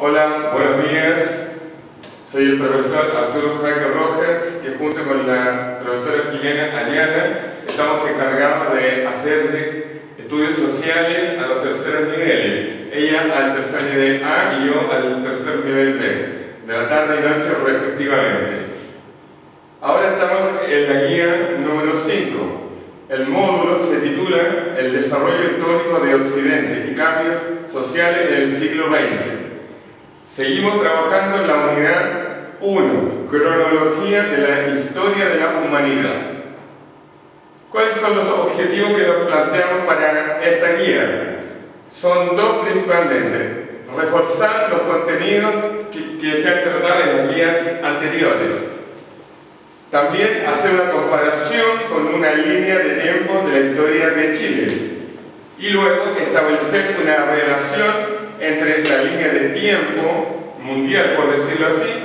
Hola, buenos días. Soy el profesor Arturo Jaque Rojas, que junto con la profesora Jimena Ayala estamos encargados de hacer estudios sociales a los terceros niveles. Ella al tercer nivel A y yo al tercer nivel B, de la tarde y noche respectivamente. Ahora estamos en la guía número 5. El módulo se titula El desarrollo histórico de Occidente y cambios sociales en el siglo XX. Seguimos trabajando en la unidad 1, cronología de la historia de la humanidad. ¿Cuáles son los objetivos que nos planteamos para esta guía? Son dos principalmente. Reforzar los contenidos que se han tratado en las guías anteriores. También hacer una comparación con una línea de tiempo de la historia de Chile. Y luego establecer una relación entre la línea de tiempo mundial, por decirlo así,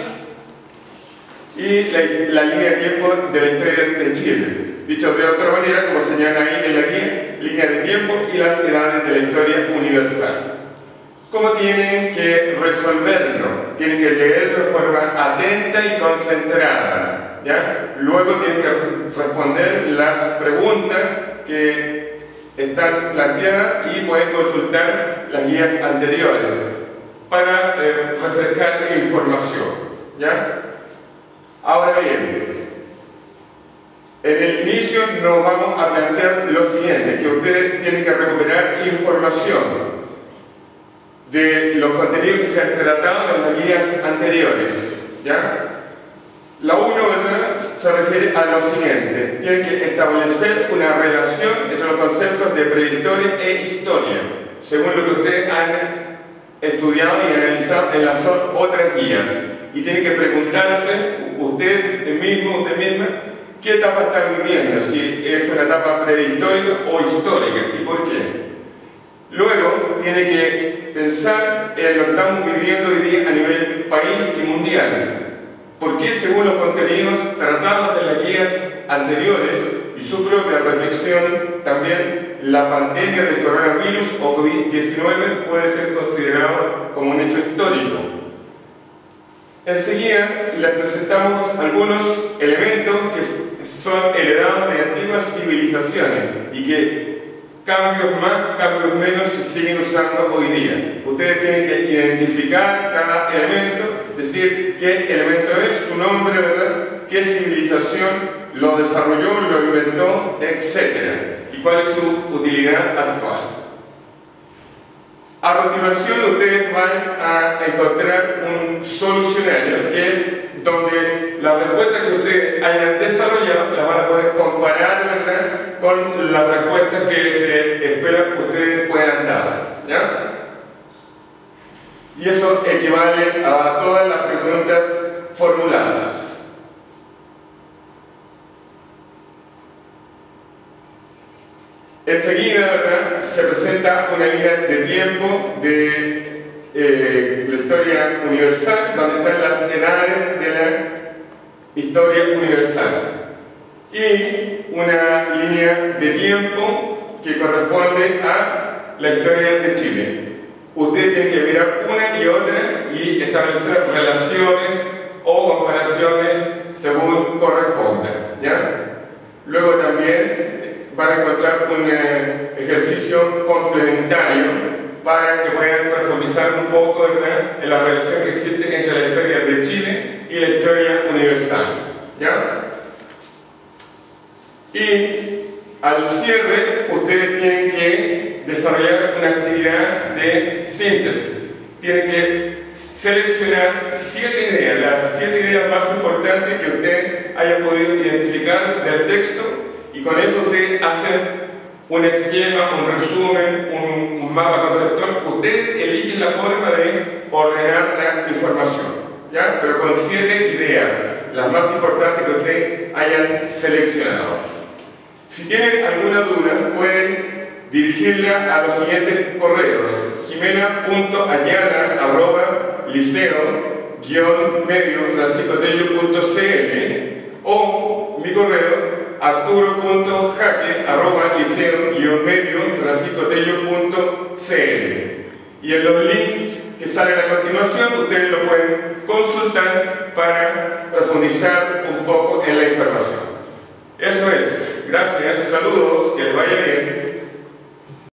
y la línea de tiempo de la historia de Chile. Dicho de otra manera, como señalan ahí en la guía, línea de tiempo y las edades de la historia universal. ¿Cómo tienen que resolverlo? Tienen que leerlo de forma atenta y concentrada, ¿ya? Luego tienen que responder las preguntas que están planteadas y pueden consultar las guías anteriores para refrescar la información, ¿ya? Ahora bien, en el inicio nos vamos a plantear lo siguiente, que ustedes tienen que recuperar información de los contenidos que se han tratado en las guías anteriores, ¿ya? La 1, ¿verdad?, se refiere a lo siguiente: tienen que establecer una relación entre los conceptos de prehistoria e historia, según lo que ustedes han estudiado y analizado en las otras guías. Y tienen que preguntarse, usted mismo, usted misma, qué etapa está viviendo, si es una etapa prehistórica o histórica, y por qué. Luego, tiene que pensar en lo que estamos viviendo hoy día a nivel país y mundial. Porque según los contenidos tratados en las guías anteriores y su propia reflexión, también la pandemia del coronavirus o COVID-19 puede ser considerado como un hecho histórico. Enseguida les presentamos algunos elementos que son heredados de antiguas civilizaciones y que cambios más, cambios menos se siguen usando hoy día. Ustedes tienen que identificar cada elemento, decir qué elemento es, su nombre, ¿verdad?, qué civilización lo desarrolló, lo inventó, etc. y cuál es su utilidad actual. A continuación ustedes van a encontrar un solucionario, que es donde la respuesta que ustedes hayan desarrollado la van a poder comparar, ¿verdad?, con las respuestas que se espera que ustedes puedan dar, ¿ya? Y eso equivale a todas las preguntas formuladas. Enseguida, ¿verdad?, se presenta una línea de tiempo de la historia universal, donde están las edades de la historia universal. Y una línea de tiempo que corresponde a la historia de Chile. Ustedes tienen que mirar una y otra y establecer relaciones o comparaciones según corresponda, ¿ya? Luego también van a encontrar un ejercicio complementario para que puedan profundizar un poco, ¿verdad?, en la relación que existe entre la historia de Chile y la historia universal, ¿ya? Y al cierre ustedes tienen que desarrollar una actividad de síntesis. Tienen que seleccionar 7 ideas, las 7 ideas más importantes que ustedes hayan podido identificar del texto, y con eso ustedes hacen un esquema, un resumen, un mapa conceptual. Ustedes eligen la forma de ordenar la información, ¿ya? Pero con 7 ideas, las más importantes que ustedes hayan seleccionado. Si tienen alguna duda, pueden dirigirla a los siguientes correos: jimena.ayala@liceo-mediofranciscotello.cl o mi correo arturo.jaque@liceo-mediofranciscotello.cl. Y en los links que salen a continuación, ustedes lo pueden consultar para profundizar un poco en la información. Eso es. Gracias, saludos, que les vaya bien.